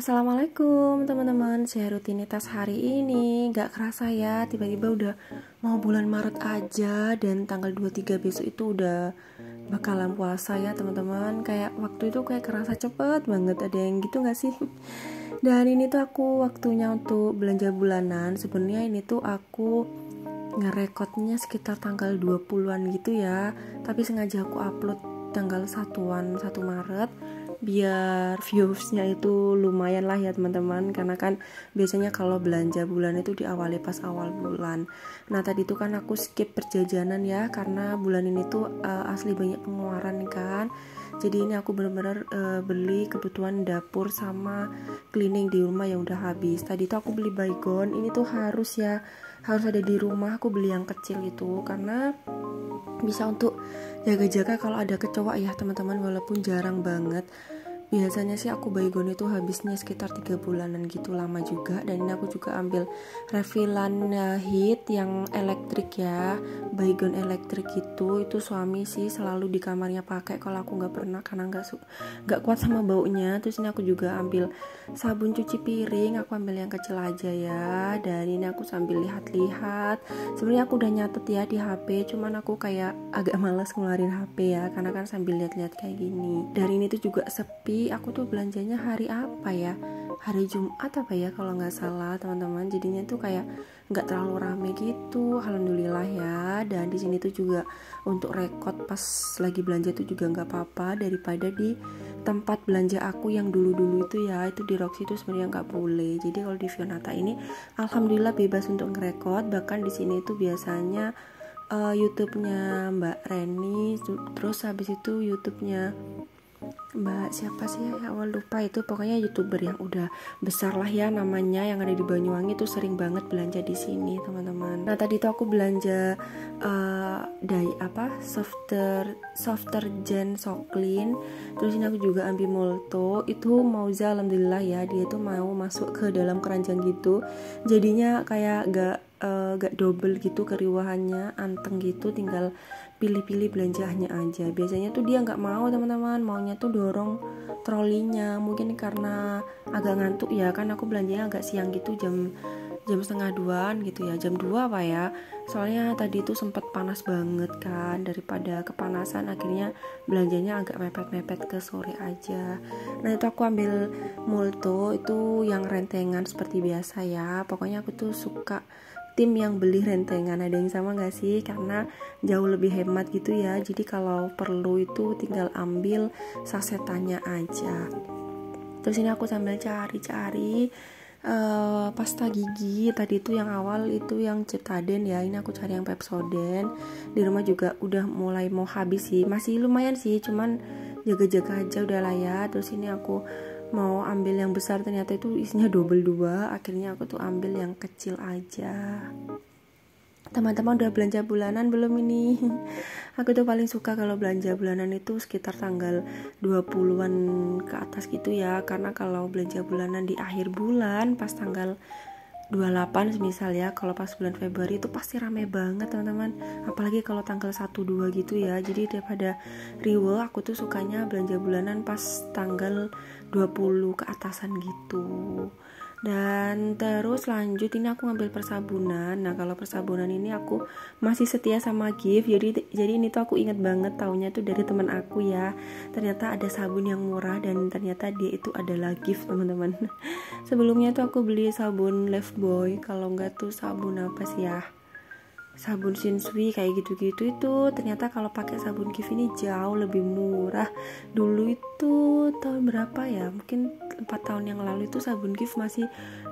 Assalamualaikum teman-teman, saya rutinitas hari ini gak kerasa ya, tiba-tiba udah mau bulan Maret aja. Dan tanggal 23 besok itu udah bakalan puasa ya teman-teman. Kayak waktu itu kayak kerasa cepet banget, ada yang gitu gak sih? Dan ini tuh aku waktunya untuk belanja bulanan. Sebenarnya ini tuh aku ngerekodnya sekitar tanggal 20-an gitu ya, tapi sengaja aku upload tanggal 1 Maret biar viewsnya itu lumayan lah ya teman-teman, karena kan biasanya kalau belanja bulan itu diawali pas awal bulan. Nah tadi tuh kan aku skip perjajanan ya, karena bulan ini tuh asli banyak pengeluaran kan. Jadi ini aku bener-bener beli kebutuhan dapur sama cleaning di rumah yang udah habis. Tadi tuh aku beli baygon, ini tuh harus ada di rumah. Aku beli yang kecil itu karena bisa untuk jaga-jaga kalau ada kecoa ya teman-teman, walaupun jarang banget. Biasanya sih aku baygon itu habisnya sekitar 3 bulanan gitu, lama juga. Dan ini aku juga ambil refillan hit yang elektrik ya, baygon elektrik itu suami sih selalu di kamarnya pakai, kalau aku nggak pernah karena nggak kuat sama baunya. Terus ini aku juga ambil sabun cuci piring, aku ambil yang kecil aja ya. Dan ini aku sambil lihat-lihat, sebenarnya aku udah nyatet ya di HP, cuman aku kayak agak malas ngeluarin HP ya, karena kan sambil lihat-lihat kayak gini. Dari ini tuh juga sepi. Aku tuh belanjanya hari apa ya, hari Jumat apa ya kalau nggak salah teman-teman. Jadinya tuh kayak nggak terlalu rame gitu, alhamdulillah ya. Dan di sini tuh juga untuk rekod pas lagi belanja tuh juga nggak apa-apa, daripada di tempat belanja aku yang dulu-dulu itu ya, itu di Roxy itu sebenarnya nggak boleh. Jadi kalau di Fionata ini alhamdulillah bebas untuk ngerekod. Bahkan di sini tuh biasanya YouTube-nya Mbak Reni, terus habis itu YouTube-nya Mbak siapa sih ya, awal lupa itu, pokoknya YouTuber yang udah besar lah ya namanya, yang ada di Banyuwangi tuh sering banget belanja di sini teman-teman. Nah tadi tuh aku belanja softer gen Soclean. Terus ini aku juga ambil Molto, itu Mauza, alhamdulillah ya dia tuh mau masuk ke dalam keranjang gitu, jadinya kayak gak double gitu keriwahannya, anteng gitu, tinggal pilih-pilih belanjaannya aja. Biasanya tuh dia nggak mau teman-teman, maunya tuh dorong trolinya. Mungkin karena agak ngantuk ya, kan aku belanjanya agak siang gitu, jam 1:30 gitu ya, jam 2 apa ya, soalnya tadi tuh sempat panas banget kan. Daripada kepanasan akhirnya belanjanya agak mepet-mepet ke sore aja. Nah itu aku ambil Molto itu yang rentengan seperti biasa ya. Pokoknya aku tuh suka tim yang beli rentengan. Ada yang sama gak sih? Karena jauh lebih hemat gitu ya. Jadi kalau perlu itu tinggal ambil sasetannya aja. Terus ini aku sambil cari-cari pasta gigi. Tadi itu yang awal itu yang Cetaden ya, ini aku cari yang Pepsodent. Di rumah juga udah mulai mau habis sih, masih lumayan sih, cuman jaga-jaga aja udah lah ya. Terus ini aku mau ambil yang besar, ternyata itu isinya double 2. Akhirnya aku tuh ambil yang kecil aja. Teman-teman udah belanja bulanan belum ini? Aku tuh paling suka kalau belanja bulanan itu sekitar tanggal 20-an ke atas gitu ya, karena kalau belanja bulanan di akhir bulan pas tanggal 28 misal ya, kalau pas bulan Februari itu pasti rame banget teman-teman, apalagi kalau tanggal 1-2 gitu ya. Jadi daripada riwel, aku tuh sukanya belanja bulanan pas tanggal 20 ke atasan gitu. Dan terus lanjut ini aku ngambil persabunan. Nah kalau persabunan ini aku masih setia sama gift, jadi ini tuh aku inget banget, taunya tuh dari teman aku ya. Ternyata ada sabun yang murah dan ternyata dia itu adalah gift teman-teman. Sebelumnya tuh aku beli sabun Lifebuoy, kalau enggak tuh sabun apa sih ya, sabun Shinsui kayak gitu-gitu. Itu ternyata kalau pakai sabun gift ini jauh lebih murah. Dulu itu tahun berapa ya, mungkin 4 tahun yang lalu itu sabun gift masih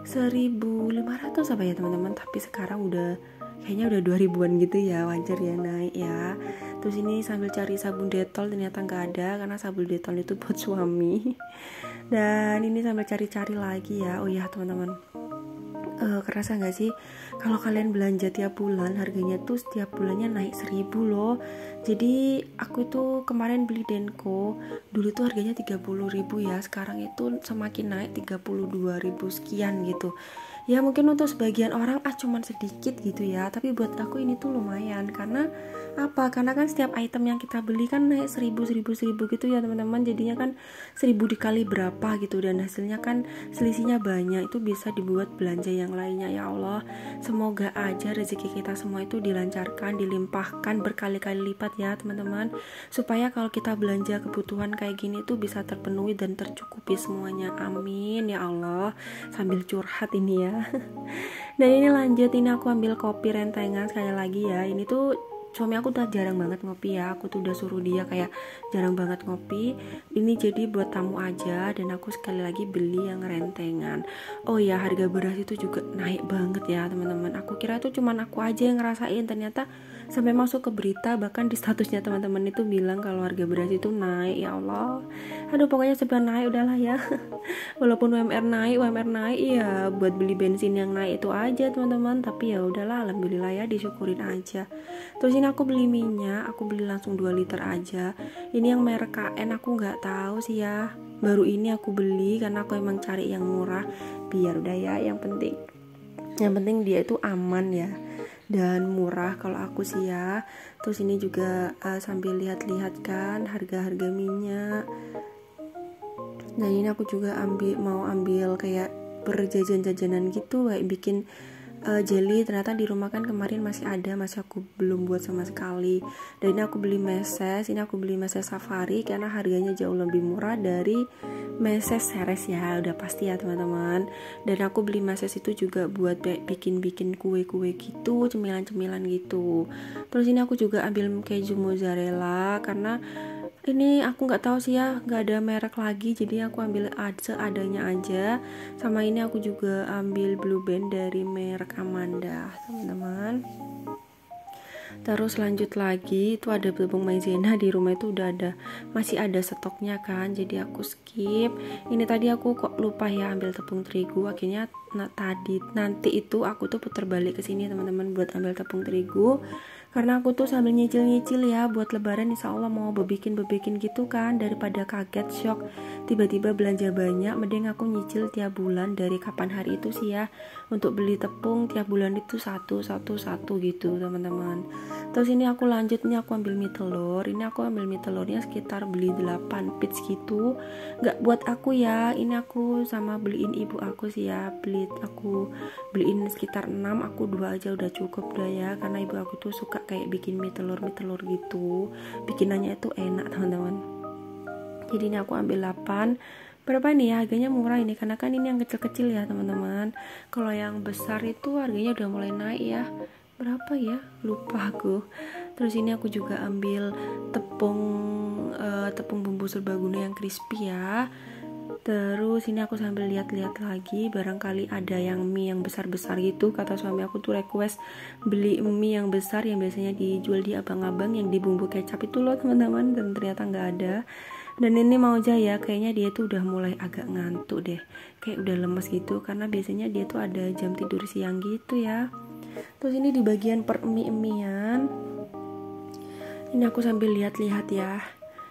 1.500 apa ya teman-teman, tapi sekarang udah kayaknya udah 2.000-an gitu ya, wajar ya naik ya. Terus ini sambil cari sabun Dettol, ternyata nggak ada karena sabun Dettol itu buat suami. Dan ini sambil cari-cari lagi ya. Oh ya teman-teman, kerasa nggak sih kalau kalian belanja tiap bulan harganya tuh setiap bulannya naik 1.000 loh. Jadi aku tuh kemarin beli Denko, dulu tuh harganya 30.000 ya, sekarang itu semakin naik 32.000 sekian gitu. Ya mungkin untuk sebagian orang cuman sedikit gitu ya, tapi buat aku ini tuh lumayan. Karena apa? Karena kan setiap item yang kita beli kan naik 1.000 gitu ya teman-teman. Jadinya kan 1.000 dikali berapa gitu, dan hasilnya kan selisihnya banyak, itu bisa dibuat belanja yang lainnya. Ya Allah, semoga aja rezeki kita semua itu dilancarkan, dilimpahkan berkali-kali lipat ya teman-teman, supaya kalau kita belanja kebutuhan kayak gini tuh bisa terpenuhi dan tercukupi semuanya. Amin ya Allah. Sambil curhat ini ya. Dan ini lanjut, ini aku ambil kopi rentengan sekali lagi ya. Ini tuh suami aku udah jarang banget ngopi ya, aku tuh udah suruh dia kayak jarang banget ngopi. Ini jadi buat tamu aja, dan aku sekali lagi beli yang rentengan. Oh ya, harga beras itu juga naik banget ya teman-teman. Aku kira itu cuman aku aja yang ngerasain, ternyata sampai masuk ke berita, bahkan di statusnya teman-teman itu bilang kalau harga beras itu naik. Ya Allah, aduh pokoknya sebenarnya naik udahlah ya. Walaupun UMR naik ya, buat beli bensin yang naik itu aja teman-teman, tapi ya udahlah, alhamdulillah ya, disyukurin aja. Terus ini aku beli minyak, aku beli langsung 2 liter aja. Ini yang merek KN, aku nggak tahu sih ya, baru ini aku beli karena aku emang cari yang murah, biar udah ya, yang penting dia itu aman ya dan murah kalau aku sih ya. Terus ini juga sambil lihat-lihat kan harga-harga minyak. Dan ini aku juga mau ambil kayak berjajan-jajanan gitu, kayak bikin jelly. Ternyata di rumah kan kemarin masih aku belum buat sama sekali. Dan ini aku beli meses, safari karena harganya jauh lebih murah dari meses Ceres ya, udah pasti ya teman-teman. Dan aku beli meses itu juga buat bikin kue-kue gitu, cemilan-cemilan gitu. Terus ini aku juga ambil keju mozzarella karena ini aku nggak tahu sih ya, nggak ada merek lagi, jadi aku ambil seadanya aja. Sama ini aku juga ambil Blue Band dari merek Amanda teman-teman. Terus lanjut lagi, itu ada tepung maizena di rumah itu masih ada stoknya kan, jadi aku skip. Ini tadi aku kok lupa ya ambil tepung terigu, akhirnya nanti itu aku tuh putar balik ke sini teman-teman buat ambil tepung terigu. Karena aku tuh sambil nyicil ya, buat lebaran insya Allah mau bebikin gitu kan, daripada kaget shock tiba-tiba belanja banyak, mending aku nyicil tiap bulan dari kapan hari itu sih ya, untuk beli tepung tiap bulan itu satu gitu teman-teman. Terus ini aku lanjut, ini aku ambil mie telur. Ini aku ambil mie telurnya sekitar beli 8 piece gitu, nggak buat aku ya, ini aku sama beliin ibu aku sih ya, aku beliin sekitar 6, aku 2 aja udah cukup dah ya, karena ibu aku tuh suka kayak bikin mie telur gitu, bikinannya itu enak teman-teman. Jadi ini aku ambil 8. Berapa nih ya, harganya murah ini karena kan ini yang kecil-kecil ya teman-teman. Kalau yang besar itu harganya udah mulai naik ya, berapa ya, lupa aku. Terus ini aku juga ambil tepung bumbu serbaguna yang crispy ya. Terus ini aku sambil lihat-lihat lagi, barangkali ada yang mie yang besar-besar gitu. Kata suami aku tuh request beli mie yang besar yang biasanya dijual di abang-abang yang di bumbu kecap itu loh teman-teman, dan ternyata nggak ada. Dan ini mau aja ya, kayaknya dia tuh udah mulai agak ngantuk deh, kayak udah lemes gitu, karena biasanya dia tuh ada jam tidur siang gitu ya. Terus ini di bagian per mie-mian, ini aku sambil lihat-lihat ya,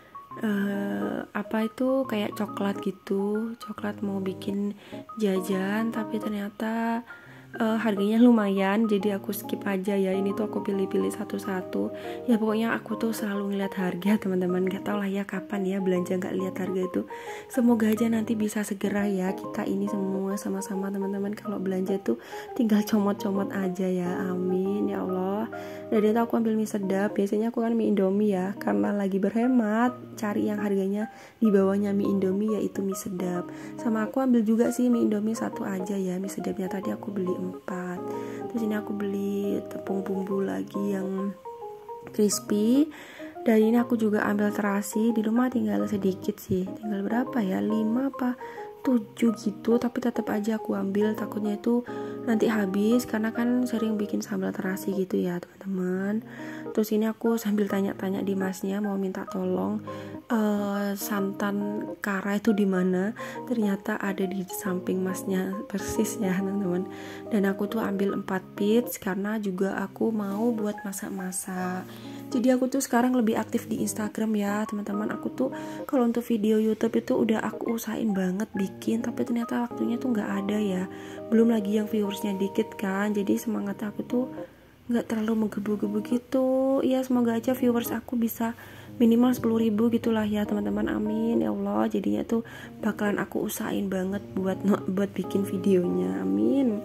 apa itu kayak coklat gitu, coklat mau bikin jajan, tapi ternyata harganya lumayan, jadi aku skip aja ya. Ini tuh aku pilih-pilih satu-satu ya, pokoknya aku tuh selalu ngeliat harga teman-teman, gak tau lah ya kapan ya belanja gak lihat harga itu. Semoga aja nanti bisa segera ya, kita ini semua sama-sama teman-teman, kalau belanja tuh tinggal comot-comot aja ya, amin ya Allah. Dan itu aku ambil mie sedap, biasanya aku kan mie Indomie ya, karena lagi berhemat cari yang harganya di bawahnya mie Indomie, yaitu mie sedap. Sama aku ambil juga sih mie Indomie 1 aja ya, mie sedapnya tadi aku beli 4. Terus ini aku beli tepung bumbu lagi yang crispy. Dan ini aku juga ambil terasi, di rumah tinggal sedikit sih, tinggal berapa ya, 5 apa 7 gitu, tapi tetap aja aku ambil, takutnya itu nanti habis karena kan sering bikin sambal terasi gitu ya teman-teman. Terus ini aku sambil tanya-tanya di masnya, mau minta tolong santan kara itu di mana, ternyata ada di samping masnya persis ya teman-teman. Dan aku tuh ambil 4 bits karena juga aku mau buat masak-masak. Jadi aku tuh sekarang lebih aktif di Instagram ya teman-teman. Aku tuh kalau untuk video YouTube itu udah aku usahain banget bikin, tapi ternyata waktunya tuh nggak ada ya. Belum lagi yang viewersnya dikit kan, jadi semangat aku tuh nggak terlalu menggebu-gebu gitu ya. Semoga aja viewers aku bisa minimal 10.000 gitulah ya teman-teman, amin ya Allah. Jadinya tuh bakalan aku usahain banget buat bikin videonya, amin.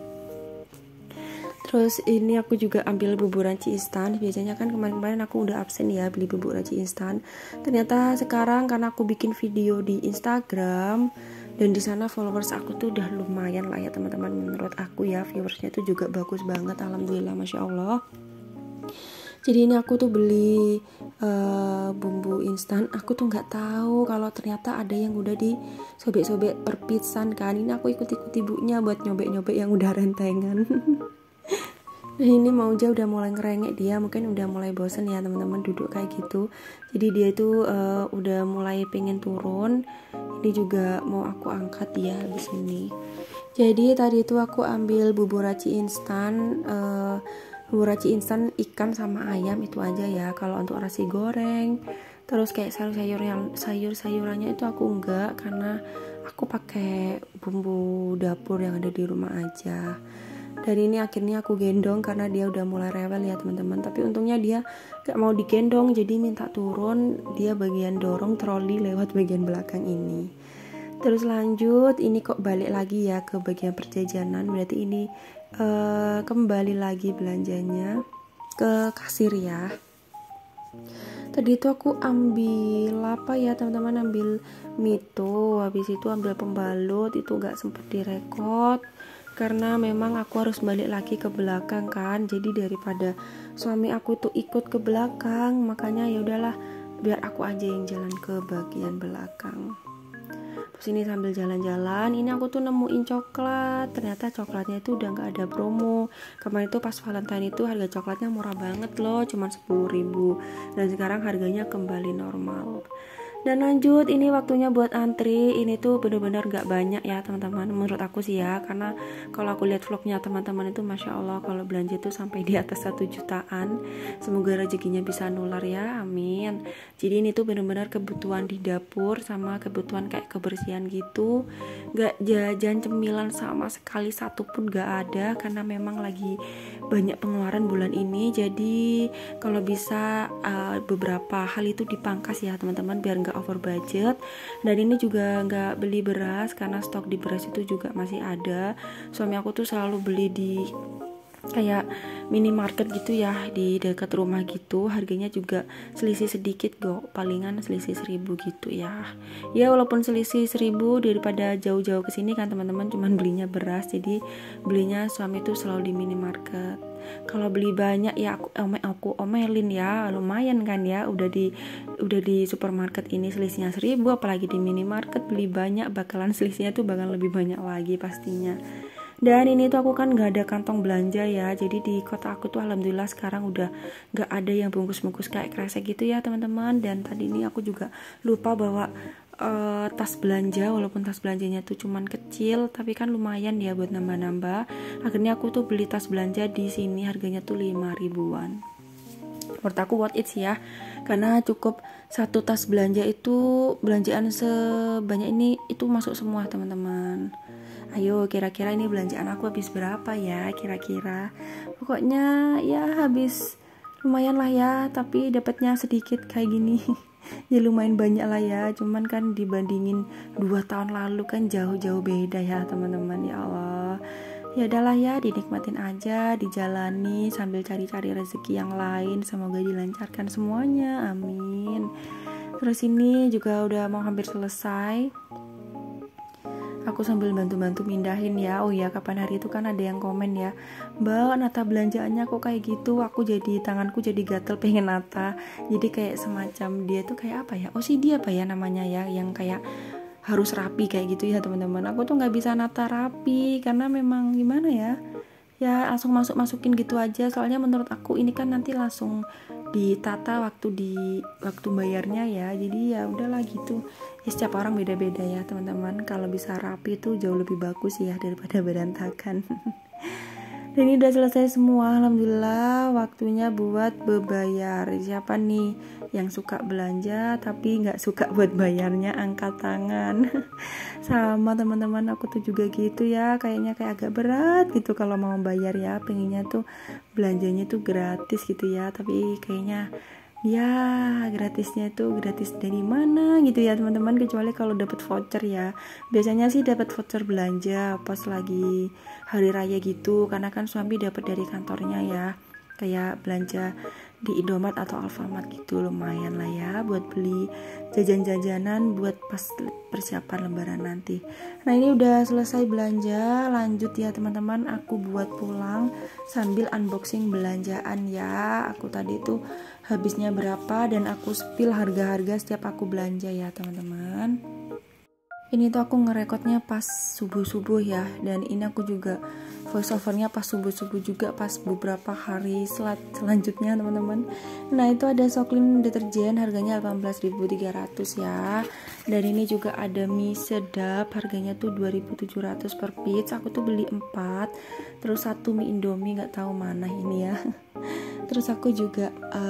Terus ini aku juga ambil bubur ranci instan. Biasanya kan kemarin-kemarin aku udah absen ya beli bubur ranci instan. Ternyata sekarang karena aku bikin video di Instagram dan di sana followers aku tuh udah lumayan lah ya teman-teman. Menurut aku ya viewersnya tuh juga bagus banget, alhamdulillah, masya Allah. Jadi ini aku tuh beli bumbu instan. Aku tuh nggak tahu kalau ternyata ada yang udah disobek-sobek per pizzan kan. Ini aku ikut-ikut ibunya buat nyobek-nyobek yang udah rentengan. Nah ini Mauja udah mulai ngerengek, dia mungkin udah mulai bosen ya teman-teman duduk kayak gitu. Jadi dia itu udah mulai pengen turun. Ini juga mau aku angkat dia habis ini. Jadi tadi itu aku ambil bubur ranci instan. Bubur ranci instan ikan sama ayam itu aja ya. Kalau untuk nasi goreng terus kayak sayur-sayurannya itu aku enggak, karena aku pakai bumbu dapur yang ada di rumah aja. Dan ini akhirnya aku gendong karena dia udah mulai rewel ya teman-teman. Tapi untungnya dia gak mau digendong, jadi minta turun, dia bagian dorong troli lewat bagian belakang ini. Terus lanjut, ini kok balik lagi ya ke bagian perjajanan. Berarti ini kembali lagi belanjanya ke kasir ya. Tadi itu aku ambil apa ya teman-teman, ambil mito, habis itu ambil pembalut, itu gak sempet direkod karena memang aku harus balik lagi ke belakang kan. Jadi daripada suami aku tuh ikut ke belakang, makanya ya udahlah biar aku aja yang jalan ke bagian belakang. Terus ini sambil jalan-jalan, ini aku tuh nemuin coklat. Ternyata coklatnya itu udah gak ada promo. Kemarin itu pas Valentine itu harga coklatnya murah banget loh, cuma 10.000. Dan sekarang harganya kembali normal. Dan lanjut, ini waktunya buat antri. Ini tuh bener-bener gak banyak ya teman-teman, menurut aku sih ya. Karena kalau aku lihat vlognya teman-teman itu masya Allah, kalau belanja tuh sampai di atas 1 jutaan. Semoga rezekinya bisa nular ya, amin. Jadi ini tuh bener-bener kebutuhan di dapur sama kebutuhan kayak kebersihan gitu. Gak jajan cemilan sama sekali satupun gak ada, karena memang lagi banyak pengeluaran bulan ini. Jadi kalau bisa beberapa hal itu dipangkas ya teman-teman, biar gak over budget. Dan ini juga nggak beli beras karena stok di beras itu juga masih ada. Suami aku tuh selalu beli di kayak minimarket gitu ya, di dekat rumah gitu. Harganya juga selisih sedikit kok, palingan selisih 1.000 gitu ya. Ya walaupun selisih 1.000 daripada jauh-jauh ke sini kan teman-teman, cuman belinya beras, jadi belinya suami tuh selalu di minimarket. Kalau beli banyak ya aku omelin ya, lumayan kan ya, udah di supermarket ini selisihnya 1.000, apalagi di minimarket beli banyak bakalan selisihnya tuh bakal lebih banyak lagi pastinya. Dan ini tuh aku kan gak ada kantong belanja ya, jadi di kota aku tuh alhamdulillah sekarang udah gak ada yang bungkus-bungkus kayak kresek gitu ya teman-teman. Dan tadi ini aku juga lupa bawa tas belanja, walaupun tas belanjanya tuh cuman kecil tapi kan lumayan ya buat nambah-nambah. Akhirnya aku tuh beli tas belanja di sini, harganya tuh 5.000-an. Menurut aku worth it sih ya, karena cukup satu tas belanja itu, belanjaan sebanyak ini itu masuk semua teman-teman. Ayo kira-kira ini belanjaan aku habis berapa ya kira-kira? Pokoknya ya habis lumayan lah ya, tapi dapatnya sedikit kayak gini. Ya lumayan banyak lah ya, cuman kan dibandingin 2 tahun lalu kan jauh-jauh beda ya teman-teman. Ya Allah, ya udahlah ya, dinikmatin aja, dijalani sambil cari-cari rezeki yang lain. Semoga dilancarkan semuanya, amin. Terus ini juga udah mau hampir selesai. Aku sambil bantu-bantu mindahin ya. Oh ya, kapan hari itu kan ada yang komen ya, Mbak, nata belanjaannya kok kayak gitu. Aku jadi, tanganku jadi gatel pengen nata. Jadi kayak semacam dia tuh kayak apa ya, OCD apa ya namanya ya, yang kayak harus rapi kayak gitu ya teman-teman. Aku tuh nggak bisa nata rapi karena memang gimana ya, ya langsung masukin gitu aja. Soalnya menurut aku ini kan nanti langsung ditata waktu bayarnya ya. Jadi ya udahlah gitu ya, setiap orang beda-beda ya teman-teman. Kalau bisa rapi itu jauh lebih bagus ya daripada berantakan. Dan ini udah selesai semua, alhamdulillah. Waktunya buat berbayar. Siapa nih yang suka belanja tapi nggak suka buat bayarnya, angkat tangan. Sama teman-teman, aku tuh juga gitu ya, kayaknya kayak agak berat gitu kalau mau bayar ya, pengennya tuh belanjanya tuh gratis gitu ya, tapi kayaknya ya gratisnya itu gratis dari mana gitu ya teman-teman, kecuali kalau dapat voucher ya. Biasanya sih dapat voucher belanja pas lagi hari raya gitu, karena kan suami dapat dari kantornya ya, kayak belanja di Indomaret atau Alfamart gitu, lumayan lah ya buat beli jajan-jajanan buat pas persiapan lebaran nanti. Nah ini udah selesai belanja, lanjut ya teman-teman, aku buat pulang sambil unboxing belanjaan ya. Aku tadi tuh habisnya berapa dan aku spill harga-harga setiap aku belanja ya teman-teman. Ini tuh aku ngerekodnya pas subuh-subuh ya, dan ini aku juga voice overnya pas subuh-subuh juga, pas beberapa hari selanjutnya teman-teman. Nah itu ada Soklin deterjen harganya 18.300 ya, dan ini juga ada mie sedap harganya tuh 2.700 per piece. Aku tuh beli 4, terus 1 mie Indomie nggak tahu mana ini ya. Terus aku juga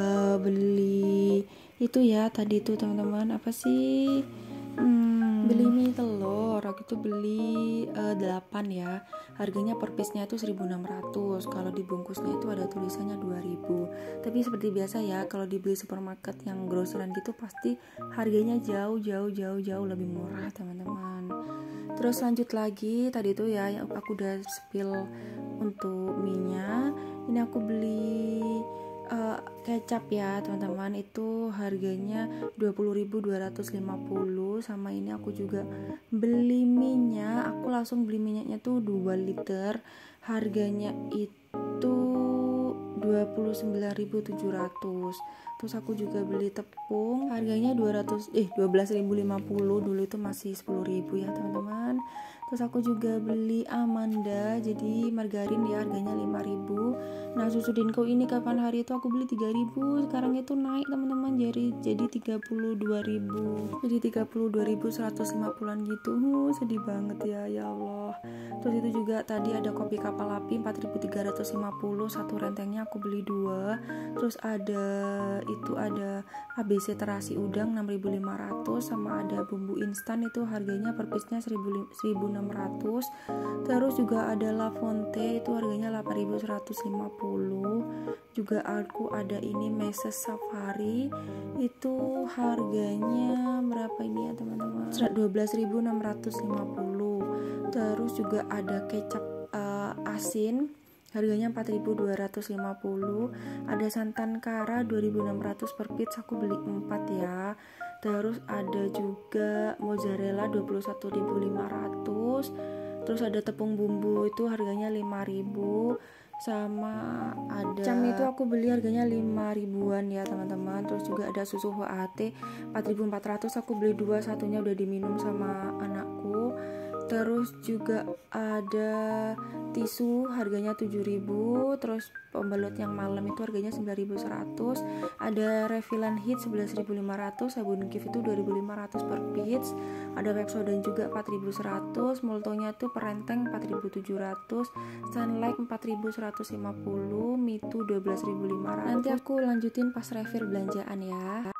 beli itu ya tadi tuh teman-teman, apa sih, beli mie telur. Aku tuh beli 8 ya, harganya per piece nya itu 1.600. Kalau dibungkusnya itu ada tulisannya 2.000. Tapi seperti biasa ya, kalau dibeli supermarket yang groceran gitu pasti harganya jauh lebih murah teman-teman. Terus lanjut lagi tadi tuh ya, yang aku udah spill untuk mie nya. Ini aku beli kecap ya teman-teman, itu harganya 20.250. Sama ini aku juga beli minyak, aku langsung beli minyaknya tuh 2 liter, harganya itu 29.700. Terus aku juga beli tepung, harganya 12.050, dulu itu masih 10.000 ya teman-teman. Terus aku juga beli Amanda, jadi margarin ya, harganya 5.000. Nah susu Denko ini kapan hari itu aku beli 3.000, sekarang itu naik teman-teman, jadi 32.000, jadi 32.150an gitu. Sedih banget ya Allah. Terus itu juga tadi ada kopi kapal api 4.350, satu rentengnya aku beli 2. Terus ada ABC terasi udang 6.500, sama ada bumbu instan itu harganya per piece nya 1.600. Terus juga ada La Fonte itu harganya 8.150. Juga aku ada ini Meses Safari, itu harganya berapa ini ya teman-teman, 12.650. Terus juga ada kecap asin harganya 4.250. Ada santan kara 2.600 per piece, aku beli 4 ya. Terus ada juga mozzarella 21.500. Terus ada tepung bumbu itu harganya 5.000. Sama ada cam itu aku beli harganya 5.000-an ya teman-teman. Terus juga ada susu HAT 4.400, aku beli 2, satunya udah diminum sama anakku. Terus juga ada tisu harganya 7.000. Terus pembalut yang malam itu harganya 9.100. Ada Refilan Hit 11.500, sabun Kif itu 2.500 per piece. Ada Pepsodent juga 4.100, Moltonya tuh per renteng 4.700, Sunlight 4.150, Mitu 12.500. Nanti aku lanjutin pas refill belanjaan ya.